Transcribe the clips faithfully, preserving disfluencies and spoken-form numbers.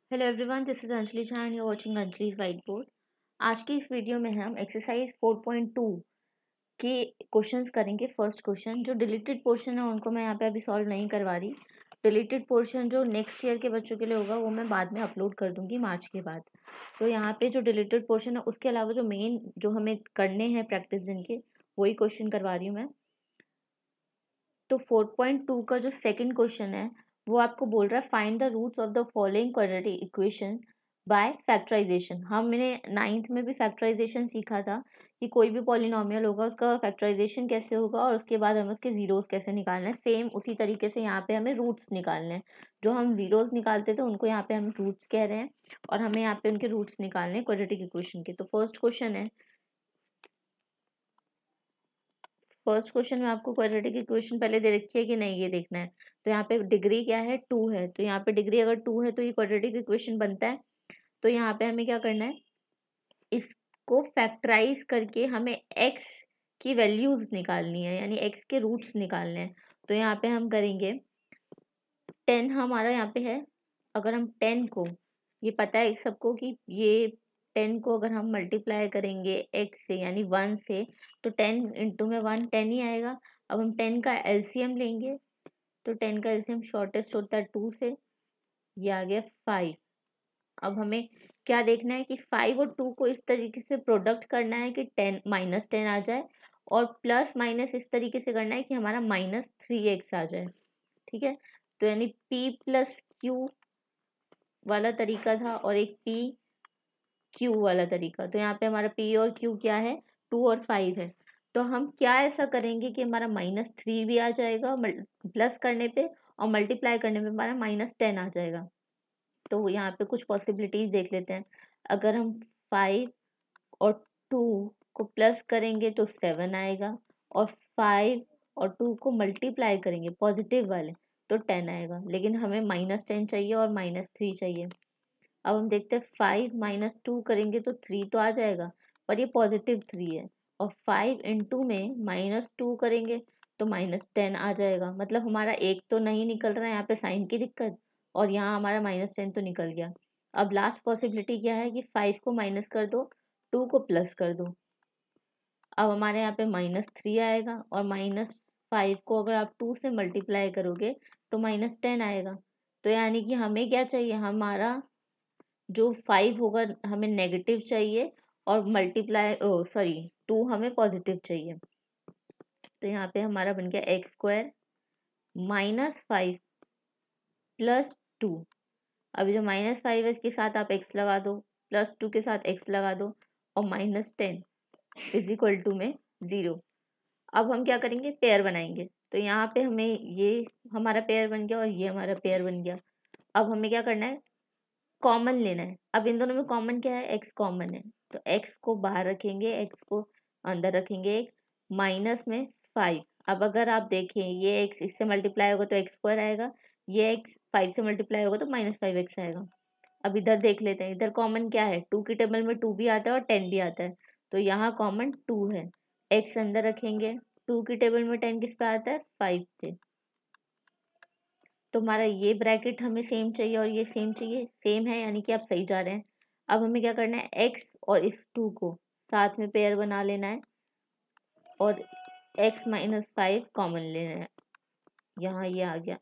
Hello everyone, this is Anjali Jha and you watching Anjali's white board. आज की इस वीडियो में हम एक्सरसाइज फोर पॉइंट टू के क्वेश्चंस करेंगे। फर्स्ट क्वेश्चन जो डिलीटेड पोर्शन है उनको मैं यहाँ पे अभी सॉल्व नहीं करवा रही। डिलीटेड पोर्शन जो नेक्स्ट ईयर के बच्चों के लिए होगा वो मैं बाद में अपलोड कर दूंगी मार्च के बाद। तो यहाँ पे जो डिलीटेड पोर्शन है उसके अलावा जो मेन जो हमें करने हैं प्रैक्टिस दिन के वही क्वेश्चन करवा रही हूँ मैं। तो फोर पॉइंट टू का जो सेकंड क्वेश्चन है वो आपको बोल रहा है find the roots of the following quadratic equation by factorization. हमने नाइन्थ में भी फैक्टराइजेशन सीखा था कि कोई भी पॉलिनोमियल होगा उसका फैक्टराइजेशन कैसे होगा और उसके बाद हमें उसके जीरोस कैसे निकालने हैं। सेम उसी तरीके से यहाँ पे हमें रूट्स निकालने हैं। जो हम जीरोस निकालते थे उनको यहाँ पे हम रूट्स कह रहे हैं और हमें यहाँ पे उनके रूट्स निकालने हैं क्वाड्रेटिक इक्वेशन के। तो फर्स्ट क्वेश्चन है फर्स्ट क्वेश्चन में आपको क्वाड्रेटिक इक्वेशन पहले दे रखी है कि नहीं ये देखना है। तो यहाँ पे डिग्री क्या है, टू है। तो यहाँ पे डिग्री अगर टू है तो ये क्वाड्रेटिक इक्वेशन बनता है। तो यहाँ पे हमें क्या करना है, इसको फैक्टराइज करके हमें x की वैल्यूज निकालनी है, यानी x के रूट्स निकालने हैं। तो यहाँ पे हम करेंगे टेन हमारा यहाँ पे है। अगर हम टेन को, ये पता है सबको कि ये टेन को अगर हम मल्टीप्लाई करेंगे एक्स से यानी वन से तो टेन इंटू में वन टेन ही आएगा। अब हम टेन का एलसीएम लेंगे तो टेन का एलसीएम शॉर्टेस्ट होता है टू से, ये आ गया फाइव। अब हमें क्या देखना है कि फाइव और टू को इस तरीके से प्रोडक्ट करना है कि टेन माइनस टेन आ जाए और प्लस माइनस इस तरीके से करना है कि हमारा माइनस थ्री एक्स आ जाए। ठीक है, तो यानी p प्लस क्यू वाला तरीका था और एक p क्यू वाला तरीका। तो यहाँ पे हमारा p और q क्या है, टू और फाइव है। तो हम क्या ऐसा करेंगे कि हमारा माइनस थ्री भी आ जाएगा प्लस करने पे और मल्टीप्लाई करने पे हमारा माइनस टेन आ जाएगा। तो यहाँ पे कुछ पॉसिबिलिटीज देख लेते हैं। अगर हम फाइव और टू को प्लस करेंगे तो सेवन आएगा और फाइव और टू को मल्टीप्लाई करेंगे पॉजिटिव वाले तो टेन आएगा। लेकिन हमें माइनस टेन चाहिए और माइनस थ्री चाहिए। अब हम देखते हैं फाइव माइनस टू करेंगे तो थ्री तो आ जाएगा पर ये पॉजिटिव थ्री है और फाइव इंटू में माइनस टू करेंगे तो माइनस टेन आ जाएगा। मतलब हमारा एक तो नहीं निकल रहा है यहाँ पे साइन की दिक्कत और यहाँ हमारा माइनस टेन तो निकल गया। अब लास्ट पॉसिबिलिटी क्या है कि फाइव को माइनस कर दो, टू को प्लस कर दो। अब हमारे यहाँ पे माइनस थ्री आएगा और माइनस फाइव को अगर आप टू से मल्टीप्लाई करोगे तो माइनस टेन आएगा। तो यानी कि हमें क्या चाहिए, हमारा जो फाइव होगा हमें नेगेटिव चाहिए और मल्टीप्लाई ओ सॉरी टू हमें पॉजिटिव चाहिए। तो यहाँ पे हमारा बन गया x square minus five plus two. अभी जो माइनस फाइव है इसके साथ आप एक्स लगा दो, प्लस टू के साथ एक्स लगा दो और minus ten is equal to में ज़ीरो। अब हम क्या करेंगे, पेयर बनाएंगे। तो यहाँ पे हमें ये हमारा पेयर बन गया और ये हमारा पेयर बन गया। अब हमें क्या करना है, कॉमन लेना है। अब इन दोनों में कॉमन क्या है, एक्स कॉमन है। तो एक्स को बाहर रखेंगे, एक्स को अंदर रखेंगे, एक माइनस में फाइव। अब अगर आप देखें ये एक्स इससे मल्टीप्लाई होगा तो एक्स स्क्वायर आएगा, ये एक्स फाइव से मल्टीप्लाई होगा तो माइनस फाइव एक्स आएगा। अब इधर देख लेते हैं, इधर कॉमन क्या है, टू की टेबल में टू भी आता है और टेन भी आता है। तो यहाँ कॉमन टू है, एक्स अंदर रखेंगे। टू की टेबल में टेन किस पे आता है, फाइव पे। तो हमारा ये ब्रैकेट हमें सेम चाहिए और ये सेम चाहिए, सेम है यानी कि आप सही जा रहे हैं। अब हमें क्या करना है, एक्स और इस टू को साथ में पेयर बना लेना है और एक्स माइनस फाइव कॉमन लेना है। यहाँ ये आ गया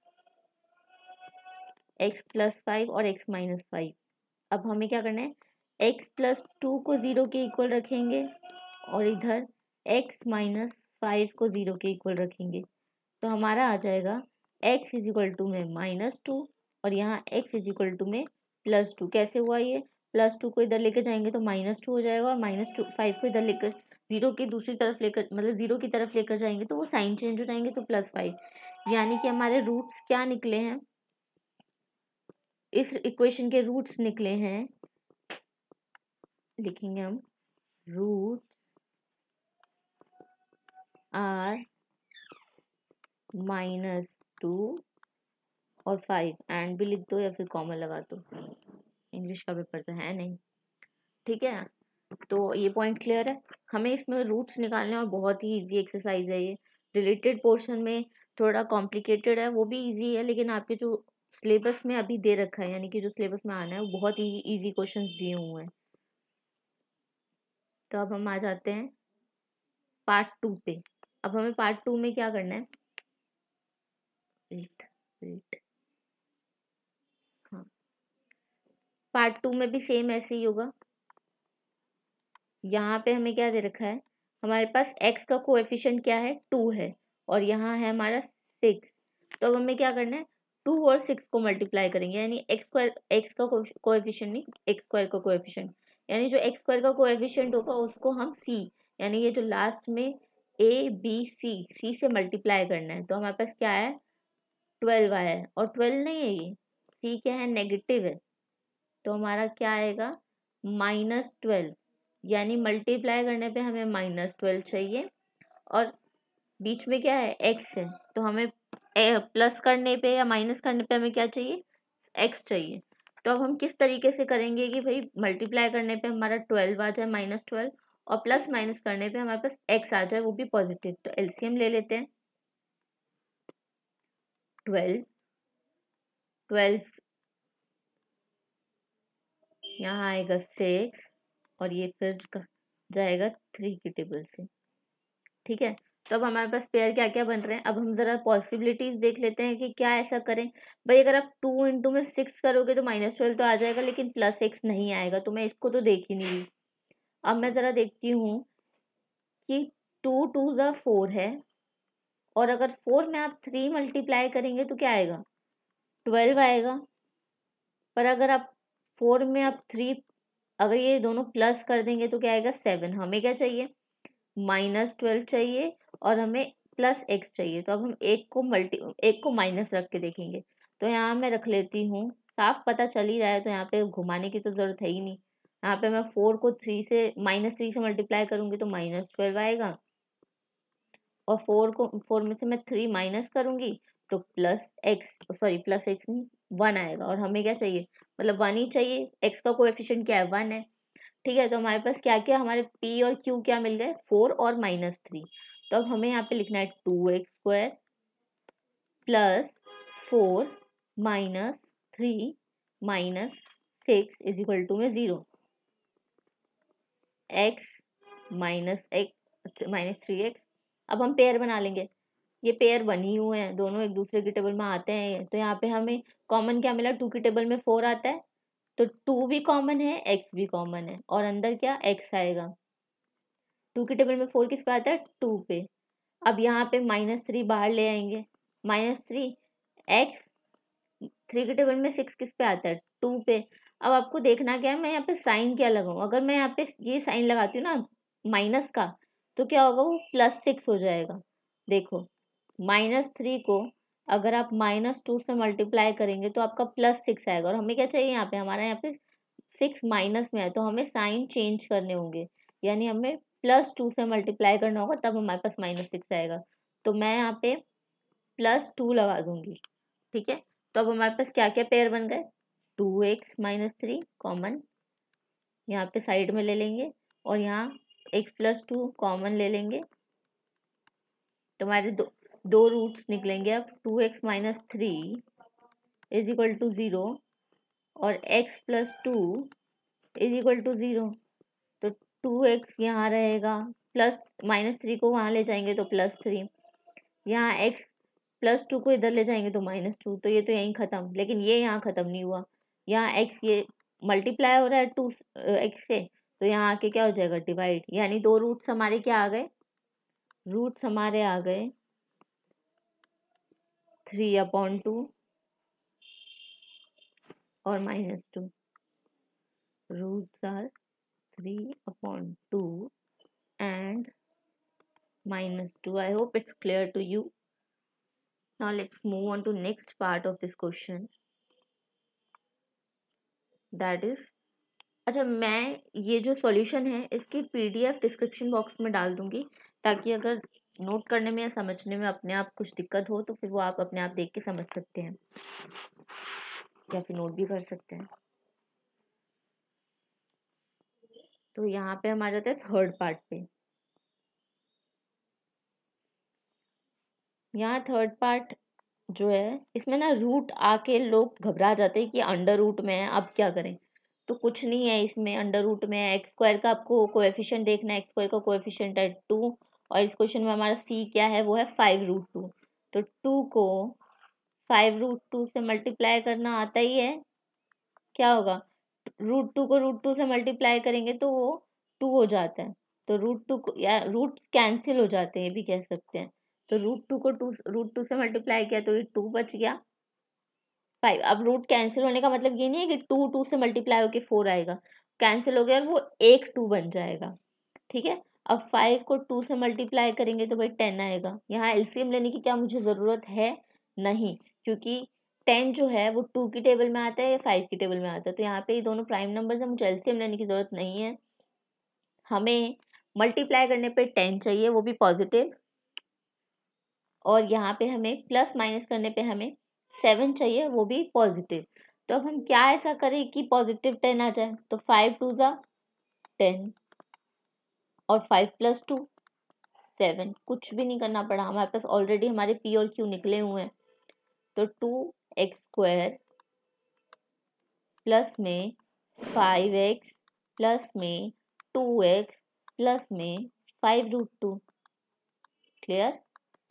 एक्स प्लस फाइव और एक्स माइनस फाइव। अब हमें क्या करना है, एक्स प्लस टू को ज़ीरो के इक्वल रखेंगे और इधर एक्स माइनस फाइव को ज़ीरो के इक्वल रखेंगे। तो हमारा आ जाएगा x इज इक्वल टू में माइनस टू और यहाँ x इज इक्वल टू में प्लस टू। कैसे हुआ ये, प्लस टू को इधर लेकर जाएंगे तो माइनस टू हो जाएगा और माइनस टू फाइव को इधर लेकर जीरो की दूसरी तरफ लेकर मतलब जीरो की तरफ लेकर जाएंगे तो वो साइन चेंज हो जाएंगे तो प्लस फाइव। यानी कि हमारे रूट्स क्या निकले हैं, इस इक्वेशन के रूट्स निकले हैं, लिखेंगे हम रूट्स आर माइनस टू और फाइव एंड भी लिख दो या फिर कॉमन लगा दो, इंग्लिश का पेपर तो है नहीं। ठीक है, तो ये पॉइंट क्लियर है। हमें इसमें रूट्स निकालने और बहुत ही इजी एक्सरसाइज है ये। रिलेटेड पोर्शन में थोड़ा कॉम्प्लिकेटेड है, वो भी इजी है, लेकिन आपके जो सिलेबस में अभी दे रखा है, यानी कि जो सिलेबस में आना है वो बहुत ही इजी क्वेश्चंस दिए हुए हैं। तो अब हम आ जाते हैं पार्ट टू पे। अब हमें पार्ट टू में क्या करना है, वेट वेट हाँ, पार्ट टू में भी सेम ऐसे ही होगा। यहाँ पे हमें क्या दे रखा है, हमारे पास x का कोएफिशिएंट क्या है, टू है, और यहाँ है हमारा सिक्स। तो अब हमें क्या करना है, टू और सिक्स को मल्टीप्लाई करेंगे, यानी एक्स स्क्वायर, एक्स का कोएफिशिएंट नहीं, एक्स स्क्वायर का कोएफिशिएंट, यानी जो एक्स स्क्वायर का कोएफिशिएंट होगा उसको हम c, यानी ये जो लास्ट में a b c, c से मल्टीप्लाई करना है। तो हमारे पास क्या है, ट्वेल्व आया है, और ट्वेल्व नहीं है ये, c क्या है, नेगेटिव है, तो हमारा क्या आएगा, माइनस ट्वेल्व, यानी मल्टीप्लाई करने पे हमें माइनस ट्वेल्व चाहिए, और बीच में क्या है, एक्स है, तो हमें प्लस करने पे या माइनस करने पे हमें क्या चाहिए, एक्स चाहिए। तो अब हम किस तरीके से करेंगे कि भाई मल्टीप्लाई करने पे हमारा ट्वेल्व आ जाए, माइनस ट्वेल्व, और प्लस माइनस करने पे हमारे पास एक्स आ जाए, वो भी पॉजिटिव। तो एलसीएम ले लेते हैं, ट्वेल्व ट्वेल्व यहाँ आएगा सिक्स, और ये फिर जाएगा थ्री की टेबल से, ठीक है। तो अब हमारे पास पेयर क्या क्या बन रहे हैं, अब हम जरा पॉसिबिलिटीज देख लेते हैं कि क्या ऐसा करें। भाई अगर आप टू इंटू में सिक्स करोगे तो माइनस ट्वेल्व तो आ जाएगा, लेकिन प्लस एक्स नहीं आएगा, तो मैं इसको तो देख ही नहीं रही। अब मैं जरा देखती हूँ कि टू टू ज़ा फोर है, और अगर फोर में आप थ्री मल्टीप्लाई करेंगे तो क्या आएगा, ट्वेल्व आएगा। पर अगर आप फोर में आप थ्री, अगर ये दोनों प्लस कर देंगे तो क्या आएगा, सेवन। हमें क्या चाहिए, माइनस ट्वेल्व चाहिए, और हमें प्लस एक्स चाहिए। तो अब हम एक को मल्टी एक को माइनस रख के देखेंगे। तो यहाँ मैं रख लेती हूँ, साफ पता चल ही रहा है, तो यहाँ पे घुमाने की तो जरूरत है ही नहीं। यहाँ पे मैं फोर को थ्री से, माइनस थ्री से मल्टीप्लाई करूंगी तो माइनस ट्वेल्व आएगा, और फोर को, फोर में से मैं थ्री माइनस करूंगी तो plus x, sorry plus x नहीं, वन आएगा। और हमें क्या चाहिए, मतलब वन ही चाहिए, एक्स का कोएफिशिएंट क्या है, वन है, ठीक है। तो हमारे पास क्या क्या, हमारे p और q क्या मिल गए, फोर और माइनस थ्री। तो अब हमें यहाँ पे लिखना है two x square plus four minus three minus six is equal to में zero, x minus x minus three x. अब हम पेयर बना लेंगे, ये पेयर बनी हुए हैं, दोनों एक दूसरे की टेबल में आते हैं। तो यहाँ पे हमें कॉमन क्या मिला, टू की टेबल में फोर आता है, तो टू भी कॉमन है, एक्स भी कॉमन है, और अंदर क्या, एक्स आएगा। टू की टेबल में फोर किस पे आता है, टू पे। अब यहाँ पे माइनस थ्री बाहर ले आएंगे, माइनस थ्री एक्स, थ्री की टेबल में सिक्स किस पे आता है, टू पे। अब आपको देखना क्या है, मैं यहाँ पे साइन क्या लगाऊं, अगर मैं यहाँ पे ये साइन लगाती हूँ ना माइनस का, तो क्या होगा, वो प्लस सिक्स हो जाएगा। देखो, माइनस थ्री को अगर आप माइनस टू से मल्टीप्लाई करेंगे तो आपका प्लस सिक्स आएगा, और हमें क्या चाहिए, यहाँ पे हमारा यहाँ पे सिक्स माइनस में है, तो हमें साइन चेंज करने होंगे, यानी हमें प्लस टू से मल्टीप्लाई करना होगा, तब हमारे पास माइनस सिक्स आएगा। तो मैं यहाँ पे प्लस टू लगा दूंगी, ठीक है। तो अब हमारे पास क्या क्या पेयर बन गए, two x minus three common यहाँ पे साइड में ले लेंगे, और यहाँ एक्स प्लस टू कॉमन ले लेंगे, तो हमारे दो दो रूट्स निकलेंगे। अब two x minus three is equal to zero, और x plus two is equal to zero. तो टू एक्स यहाँ रहेगा, प्लस माइनस थ्री को वहाँ ले जाएंगे तो प्लस थ्री, यहाँ एक्स प्लस टू को इधर ले जाएंगे तो माइनस टू। तो ये तो यहीं ख़त्म, लेकिन ये यहाँ ख़त्म नहीं हुआ, यहाँ एक्स ये मल्टीप्लाई हो रहा है टू एक्स से, तो यहाँ आके क्या हो जाएगा, डिवाइड, यानी दो रूट्स हमारे क्या आ गए, रूट्स हमारे आ गए थ्री अपॉन टू और minus two, roots are three upon two and minus two. I hope it's clear to you. Now let's move on to next part of this question. That is, अच्छा मैं ये जो solution है इसकी PDF description box में डाल दूंगी, ताकि अगर नोट करने में या समझने में अपने आप कुछ दिक्कत हो तो फिर वो आप अपने आप देख के समझ सकते हैं, या फिर नोट भी कर सकते हैं। तो यहाँ पे हम आ जाते हैं थर्ड पार्ट पे। यहाँ थर्ड पार्ट जो है इसमें ना रूट आके लोग घबरा जाते हैं कि अंडर रूट में है, अब क्या करें। तो कुछ नहीं है इसमें, अंडर रूट में है। एक्स स्क्वायर का आपको कोएफिशिएंट देखना है, एक्स स्क्वायर का कोएफिशिएंट है टू, और इस क्वेश्चन में हमारा सी क्या है, वो है फाइव रूट टू। तो टू को फाइव रूट टू से मल्टीप्लाई करना आता ही है, क्या होगा, रूट टू को रूट टू से मल्टीप्लाई करेंगे तो वो टू हो जाता है। तो रूट टू को, या रूट कैंसिल हो जाते हैं, ये भी कह सकते हैं। तो रूट टू को टू रूट टू से मल्टीप्लाई किया तो ये टू बच गया, फाइव। अब रूट कैंसिल होने का मतलब ये नहीं है कि टू टू से मल्टीप्लाई होके फोर आएगा, कैंसिल हो गया और वो एक टू बन जाएगा, ठीक है। अब फाइव को टू से मल्टीप्लाई करेंगे तो भाई टेन आएगा। यहाँ एलसीएम लेने की क्या मुझे ज़रूरत है, नहीं, क्योंकि टेन जो है वो टू की टेबल में आता है या फाइव की टेबल में आता है। तो यहाँ पे ये दोनों प्राइम नंबर्स है, मुझे एलसीएम लेने की ज़रूरत नहीं है। हमें मल्टीप्लाई करने पे टेन चाहिए, वो भी पॉजिटिव, और यहाँ पे हमें प्लस माइनस करने पे हमें सेवन चाहिए, वो भी पॉजिटिव। तो अब हम क्या ऐसा करें कि पॉजिटिव टेन आ जाए। तो फाइव टू ज़ा टेन, और फाइव प्लस टू सेवन, कुछ भी नहीं करना पड़ा, हमारे पास ऑलरेडी हमारे पी और क्यू निकले हुए हैं। तो टू एक्स स्क्वायर प्लस में फाइव एक्स प्लस में टू एक्स प्लस में फाइव रूट टू, क्लियर।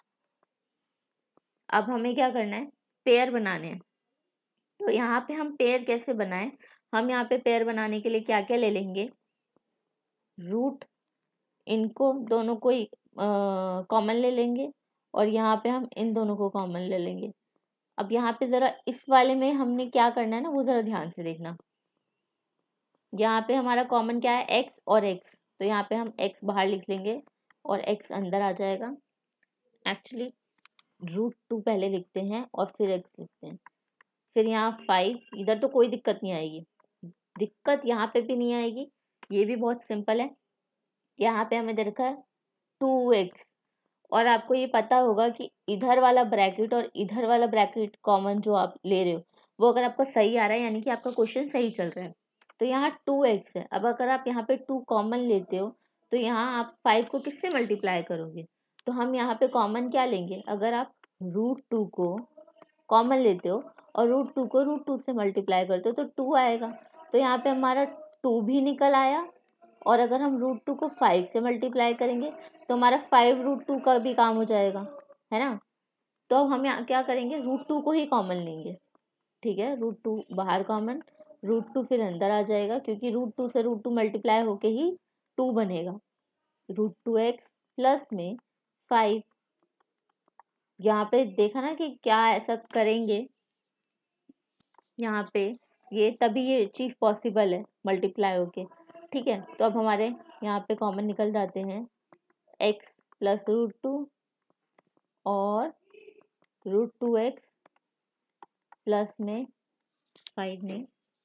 अब हमें क्या करना है, पेयर बनाने हैं। तो यहाँ पे हम पेयर कैसे बनाएं, हम यहाँ पे पेयर बनाने के लिए क्या क्या ले लेंगे, रूट, इनको दोनों को कॉमन ले लेंगे, और यहाँ पे हम इन दोनों को कॉमन ले लेंगे। अब यहाँ पे ज़रा इस वाले में हमने क्या करना है ना, वो ज़रा ध्यान से देखना। यहाँ पे हमारा कॉमन क्या है, एक्स और एक्स, तो यहाँ पे हम एक्स बाहर लिख लेंगे और एक्स अंदर आ जाएगा। एक्चुअली रूट टू पहले लिखते हैं और फिर एक्स लिखते हैं। फिर यहाँ फाइव, इधर तो कोई दिक्कत नहीं आएगी, दिक्कत यहाँ पे भी नहीं आएगी, ये भी बहुत सिंपल है। यहाँ पे हमें दे रखा है टू एक्स, और आपको ये पता होगा कि इधर वाला ब्रैकेट और इधर वाला ब्रैकेट कॉमन जो आप ले रहे हो, वो अगर आपका सही आ रहा है यानी कि आपका क्वेश्चन सही चल रहा है। तो यहाँ टू एक्स है, अब अगर आप यहाँ पे टू कॉमन लेते हो तो यहाँ आप फाइव को किससे मल्टीप्लाई करोगे। तो हम यहाँ पे कॉमन क्या लेंगे, अगर आप रूट टू को कॉमन लेते हो और रूट टू को रूट टू से मल्टीप्लाई करते हो तो टू आएगा। तो यहाँ पे हमारा टू भी निकल आया, और अगर हम रूट टू को फाइव से मल्टीप्लाई करेंगे तो हमारा फाइव रूट टू का भी काम हो जाएगा, है ना। तो अब हम यहाँ क्या करेंगे, रूट टू को ही कॉमन लेंगे, ठीक है। रूट टू बाहर कॉमन, रूट टू फिर अंदर आ जाएगा, क्योंकि रूट टू से रूट टू मल्टीप्लाई होके ही टू बनेगा। रूट टू एक्स प्लस में फाइव, यहाँ पे देखा ना कि क्या ऐसा करेंगे, यहाँ पे ये तभी ये चीज़ पॉसिबल है मल्टीप्लाई होके, ठीक है। तो अब हमारे यहाँ पे कॉमन निकल जाते हैं एक्स प्लस रूट टू और रूट टू एक्स प्लस में फाइव में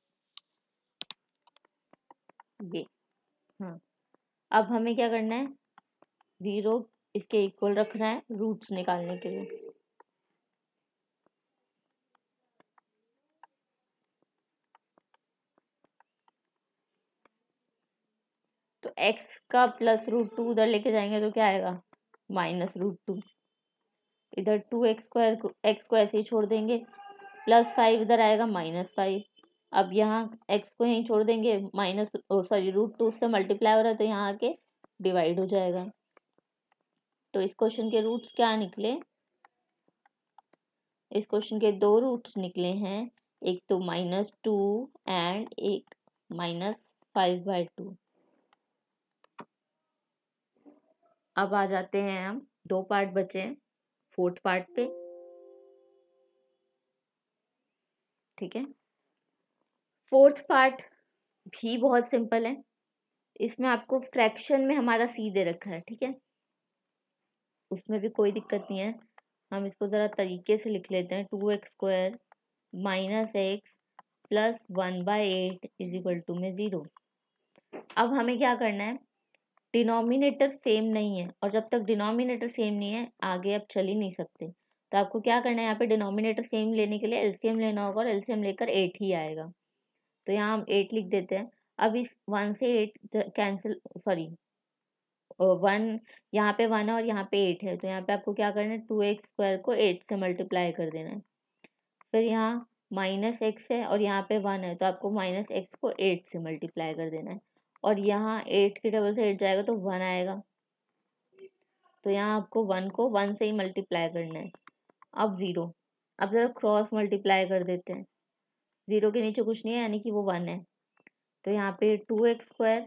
ये, हाँ। अब हमें क्या करना है, ज़ीरो इसके इक्वल रखना है रूट्स निकालने के लिए। तो x का प्लस रूट टू उधर लेके जाएंगे तो क्या आएगा, माइनस रूट टू। इधर टू एक्स स्क्वायर को एक्स को ऐसे ही छोड़ देंगे, प्लस फाइव इधर आएगा माइनस फाइव। अब यहाँ x को यहीं छोड़ देंगे, माइनस सॉरी रूट टू से मल्टीप्लाई हो रहा है तो यहाँ आके डिवाइड हो जाएगा। तो इस क्वेश्चन के रूट्स क्या निकले, इस क्वेश्चन के दो रूट्स निकले हैं, एक तो माइनस टू एंड एक माइनस फाइव बाई टू। अब आ जाते हैं हम, दो पार्ट बचे हैं फोर्थ पार्ट पे, ठीक है। फोर्थ पार्ट भी बहुत सिंपल है, इसमें आपको फ्रैक्शन में हमारा सी दे रखा है, ठीक है, उसमें भी कोई दिक्कत नहीं है। हम इसको ज़रा तरीके से लिख लेते हैं, two x square minus x plus one by eight is equal to में ज़ीरो। अब हमें क्या करना है, डिनोमिनेटर सेम नहीं है, और जब तक डिनोमिनेटर सेम नहीं है आगे आप चल ही नहीं सकते। तो आपको क्या करना है, यहाँ पे डिनोमिनेटर सेम लेने के लिए एलसीएम लेना होगा, और एलसीएम लेकर एट ही आएगा। तो यहाँ हम एट लिख देते हैं। अब इस वन से एट कैंसिल, सॉरी वन, यहाँ पे वन है और यहाँ पे एट है, तो यहाँ पे आपको क्या करना है, टू एक्स स्क्वायर को एट से मल्टीप्लाई कर देना है। फिर यहाँ माइनस एक्स है और यहाँ पे वन है, तो आपको माइनस एक्स को एट से मल्टीप्लाई कर देना है। और यहाँ एट की डबल से एट जाएगा तो वन आएगा, तो यहाँ आपको वन को वन से ही मल्टीप्लाई करना है। अब ज़ीरो, अब जरा क्रॉस मल्टीप्लाई कर देते हैं। ज़ीरो के नीचे कुछ नहीं है, यानी कि वो वन है, तो यहाँ पे टू एक्स स्क्वायर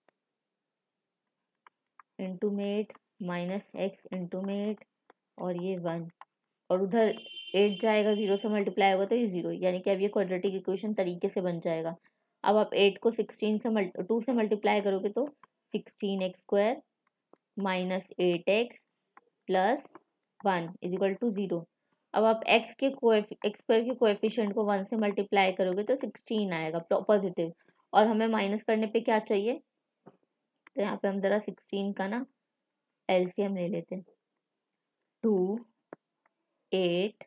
इंटू में एट माइनस एक्स इंटू में एट और ये वन, और उधर एट जाएगा, जीरो से मल्टीप्लाई होगा तो ये जीरो, यानी कि अब ये क्वाड्रेटिक इक्वेशन तरीके से बन जाएगा। अब आप एट को सिक्सटीन से मल्टी टू से मल्टीप्लाई करोगे तो sixteen x square minus eight x plus one is equal to zero. अब आप x के एक्स स्क्वायर के कोएफिशिएंट को वन से मल्टीप्लाई करोगे तो सिक्सटीन आएगा पॉजिटिव, और हमें माइनस करने पे क्या चाहिए, तो यहाँ पे हम ज़रा सिक्सटीन का ना एलसीएम ले लेते हैं। टू, एट,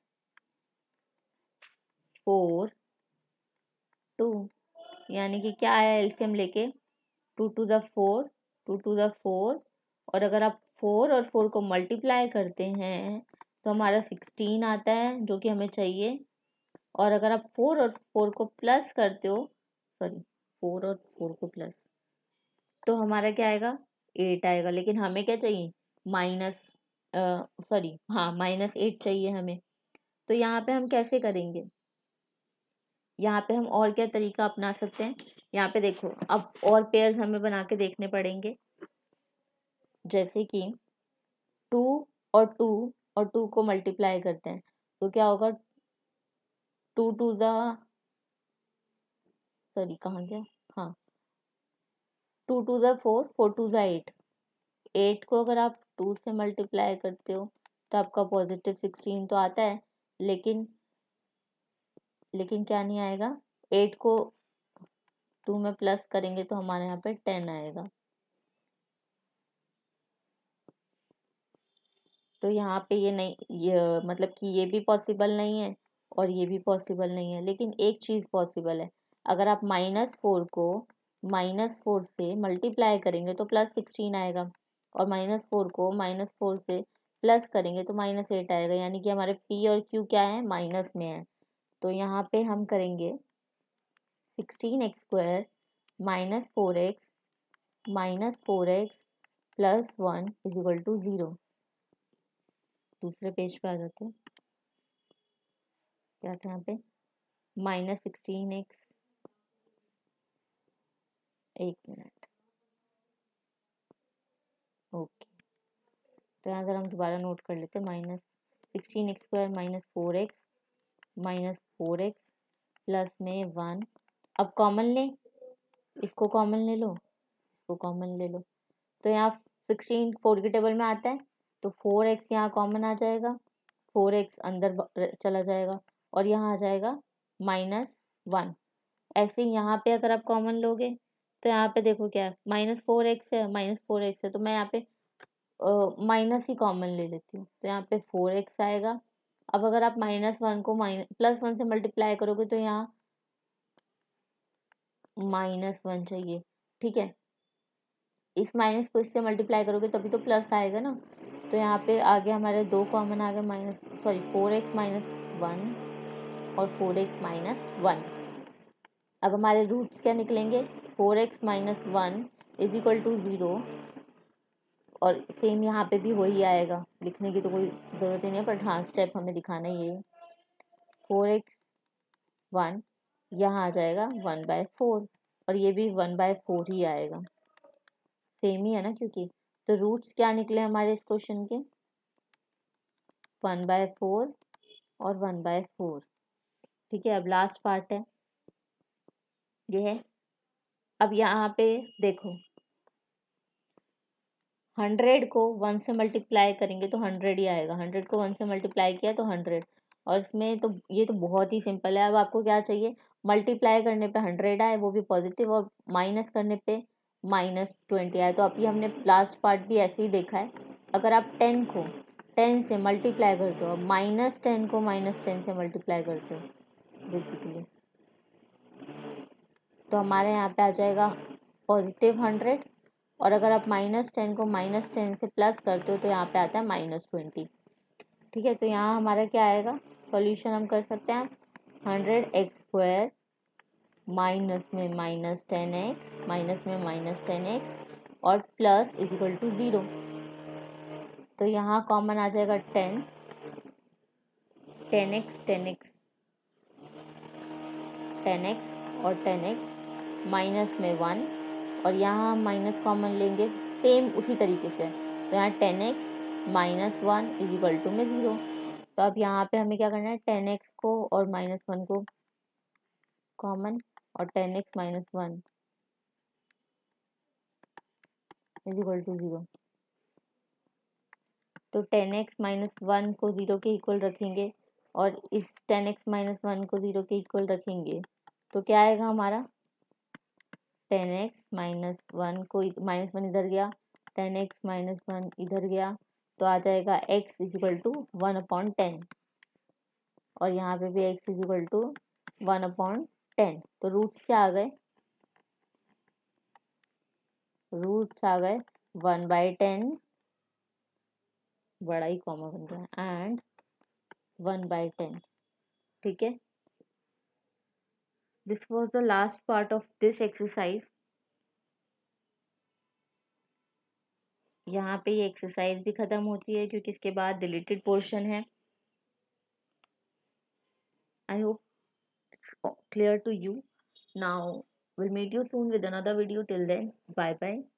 फोर, टू, यानी कि क्या आया एलसीएम लेके, two to the four, two to the four, और अगर आप फोर और फोर को मल्टीप्लाई करते हैं तो हमारा सिक्सटीन आता है जो कि हमें चाहिए। और अगर आप फोर और फोर को प्लस करते हो, सॉरी फोर और फोर को प्लस, तो हमारा क्या आएगा, एट आएगा, लेकिन हमें क्या चाहिए, माइनस, सॉरी हाँ माइनस एट चाहिए हमें। तो यहाँ पे हम कैसे करेंगे, यहाँ पे हम और क्या तरीका अपना सकते हैं, यहाँ पे देखो अब और पेयर्स हमें बना के देखने पड़ेंगे, जैसे कि टू और टू और टू को मल्टीप्लाई करते हैं तो क्या होगा, टू टू ज़ा, सॉरी कहाँ गया, हाँ टू टू ज़ा फोर, फोर टू ज़ा एट, एट को अगर आप टू से मल्टीप्लाई करते हो तो आपका पॉजिटिव सिक्सटीन तो आता है, लेकिन लेकिन क्या नहीं आएगा, एट को टू में प्लस करेंगे तो हमारे यहाँ पे टेन आएगा। तो यहाँ पे ये नहीं, ये मतलब कि ये भी पॉसिबल नहीं है और ये भी पॉसिबल नहीं है, लेकिन एक चीज़ पॉसिबल है, अगर आप माइनस फोर को माइनस फोर से मल्टीप्लाई करेंगे तो प्लस सिक्सटीन आएगा, और माइनस फोर को माइनस फोर से प्लस करेंगे तो माइनस एट आएगा, यानी कि हमारे पी और क्यू क्या है, माइनस में है। तो यहाँ पे हम करेंगे sixteen x square minus four x minus four x plus one is equal to zero. दूसरे पेज पे आ जाते हैं, क्या था यहाँ पे, माइनस सिक्सटीन एक्स, एक मिनट, ओके, तो यहाँ अगर हम दोबारा नोट कर लेते हैं, minus sixteen x square minus four x minus four x plus में वन, अब कॉमन लें, इसको कॉमन ले लो, इसको कॉमन ले लो, तो यहाँ सिक्सटीन फोर की टेबल में आता है तो फोर एक्स यहाँ कॉमन आ जाएगा, फोर एक्स अंदर चला जाएगा और यहाँ आ जाएगा माइनस वन। ऐसे ही यहाँ पे अगर आप कॉमन लोगे तो यहाँ पे देखो क्या है, माइनस फोर एक्स है, माइनस फोर एक्स है, तो मैं यहाँ पे माइनस ही कॉमन ले लेती हूँ, तो यहाँ पे फोर एक्स आएगा। अब अगर आप माइनस वन को माइनस प्लस वन से मल्टीप्लाई करोगे तो यहाँ माइनस वन चाहिए, ठीक है, इस माइनस को इससे मल्टीप्लाई करोगे तभी तो प्लस आएगा ना, तो यहाँ पे आगे हमारे दो कॉमन आ गए, minus sorry four x minus one और फोर एक्स माइनस वन। अब हमारे रूट्स क्या निकलेंगे, four x minus one is equal to zero, और सेम यहाँ पे भी वही आएगा, लिखने की तो कोई ज़रूरत ही नहीं है, बट हाँ स्टेप हमें दिखाना ही है, फोर एक्स वन यहाँ आ जाएगा वन बाय फोर, और ये भी वन बाय फोर ही आएगा, सेम ही है ना, क्योंकि तो रूट्स क्या निकले हमारे इस क्वेश्चन के, वन बाय फोर और वन बाय फोर। ठीक है, अब लास्ट पार्ट है ये है, अब यहाँ पे देखो हंड्रेड को वन से मल्टीप्लाई करेंगे तो हंड्रेड ही आएगा, हंड्रेड को वन से मल्टीप्लाई किया तो हंड्रेड, और इसमें तो ये तो बहुत ही सिंपल है। अब आपको क्या चाहिए, मल्टीप्लाई करने पे हंड्रेड आए वो भी पॉजिटिव, और माइनस करने पे माइनस ट्वेंटी आए, तो अभी हमने लास्ट पार्ट भी ऐसे ही देखा है, अगर आप टेन को टेन से मल्टीप्लाई करते हो, माइनस टेन को माइनस टेन से मल्टीप्लाई करते हो बेसिकली, तो हमारे यहाँ पे आ जाएगा पॉजिटिव हंड्रेड और अगर आप माइनस टेन को माइनस टेन से प्लस करते हो तो यहाँ पे आता है माइनस ट्वेंटी। ठीक है, तो यहाँ हमारा क्या आएगा, सॉल्यूशन हम कर सकते हैं हंड्रेड एक्स स्क्वायर माइनस में माइनस टेन एक्स माइनस में माइनस टेन एक्स और plus is equal to zero. तो यहाँ कॉमन आ जाएगा ten, ten x ten x ten x और टेन एक्स माइनस में वन, और यहाँ हम माइनस कॉमन लेंगे सेम उसी तरीके से। तो यहाँ ten x minus one is equal to में ज़ीरो। तो अब यहाँ पे हमें क्या करना है, टेन एक्स को और माइनस वन को कॉमन, और ten x minus one is equal to zero. तो टेन एक्स माइनस वन को ज़ीरो के इक्वल रखेंगे और इस टेन एक्स माइनस वन को ज़ीरो के इक्वल रखेंगे तो क्या आएगा हमारा, टेन एक्स माइनस वन को माइनस वन इधर गया, टेन एक्स माइनस वन इधर गया, तो आ जाएगा x is equal to one upon ten, और यहाँ पे भी x is equal to one upon ten. तो रूट्स क्या आ गए, रूट्स आ गए वन बाई टेन, बड़ा ही कॉमा बन रहा है, एंड वन बाई टेन। ठीक है, this was the last part of this exercise. यहाँ पे ये एक्सरसाइज भी खत्म होती है क्योंकि इसके बाद डिलीटेड पोर्शन है। I hope it's clear to you. Now we'll meet you soon with another video. Till then, bye bye.